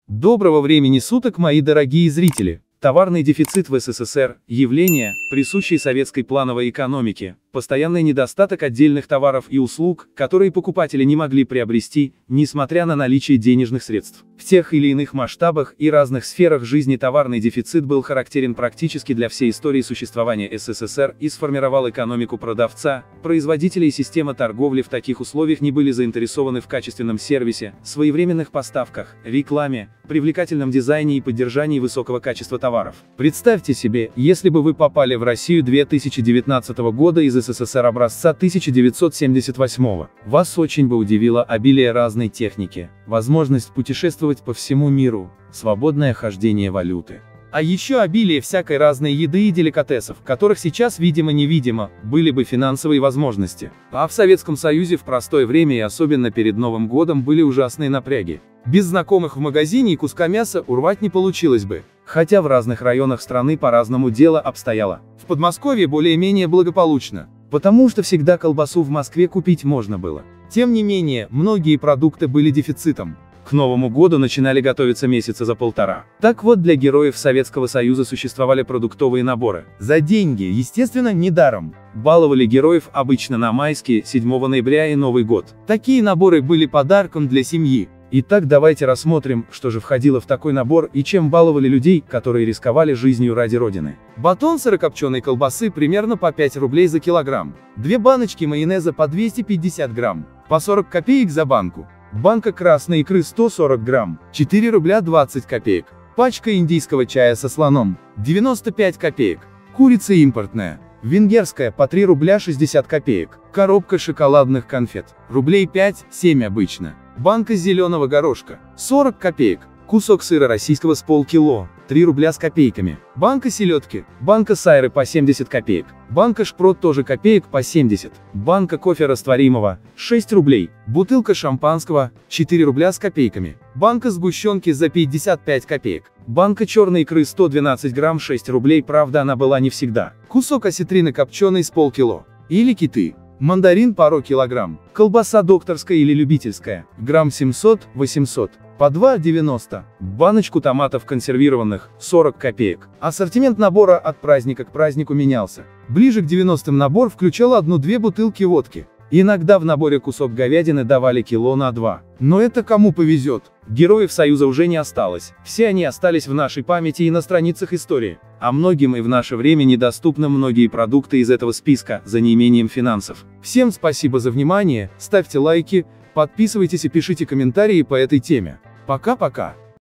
Доброго времени суток, мои дорогие зрители! Товарный дефицит в СССР – явление, присущее советской плановой экономике, постоянный недостаток отдельных товаров и услуг, которые покупатели не могли приобрести, несмотря на наличие денежных средств. В тех или иных масштабах и разных сферах жизни товарный дефицит был характерен практически для всей истории существования СССР и сформировал экономику продавца. Производители и система торговли в таких условиях не были заинтересованы в качественном сервисе, своевременных поставках, рекламе, привлекательном дизайне и поддержании высокого качества товаров. Представьте себе, если бы вы попали в Россию 2019 года из СССР образца 1978. Вас очень бы удивило обилие разной техники, возможность путешествовать по всему миру, свободное хождение валюты. А еще обилие всякой разной еды и деликатесов, которых сейчас видимо-невидимо, были бы финансовые возможности. А в Советском Союзе в простое время и особенно перед Новым годом были ужасные напряги. Без знакомых в магазине и куска мяса урвать не получилось бы. Хотя в разных районах страны по-разному дело обстояло. В Подмосковье более-менее благополучно, потому что всегда колбасу в Москве купить можно было. Тем не менее, многие продукты были дефицитом. К Новому году начинали готовиться месяца за полтора. Так вот, для героев Советского Союза существовали продуктовые наборы. За деньги, естественно, не даром. Баловали героев обычно на майские, 7 ноября и Новый год. Такие наборы были подарком для семьи. Итак, давайте рассмотрим, что же входило в такой набор и чем баловали людей, которые рисковали жизнью ради Родины. Батон сырокопченой колбасы примерно по 5 рублей за килограмм. 2 баночки майонеза по 250 грамм, по 40 копеек за банку. Банка красной икры 140 грамм, 4 рубля 20 копеек. Пачка индийского чая со слоном, 95 копеек. Курица импортная, венгерская по 3 рубля 60 копеек. Коробка шоколадных конфет, рублей 5-7 обычно. Банка зеленого горошка, 40 копеек. Кусок сыра российского с полкило, 3 рубля с копейками. Банка селедки, банка сайры по 70 копеек. Банка шпрот тоже копеек по 70. Банка кофе растворимого, 6 рублей. Бутылка шампанского, 4 рубля с копейками. Банка сгущенки за 55 копеек. Банка черной икры 112 грамм, 6 рублей, правда она была не всегда. Кусок осетрины копченой с полкило. Или киты. Мандарин пару килограмм. Колбаса докторская или любительская, грамм 700-800, по 2,90. Баночку томатов консервированных, 40 копеек. Ассортимент набора от праздника к празднику менялся. Ближе к 90-м набор включал 1-2 бутылки водки. Иногда в наборе кусок говядины давали кило на 2. Но это кому повезет. Героев Союза уже не осталось. Все они остались в нашей памяти и на страницах истории. А многим и в наше время недоступны многие продукты из этого списка, за неимением финансов. Всем спасибо за внимание, ставьте лайки, подписывайтесь и пишите комментарии по этой теме. Пока-пока.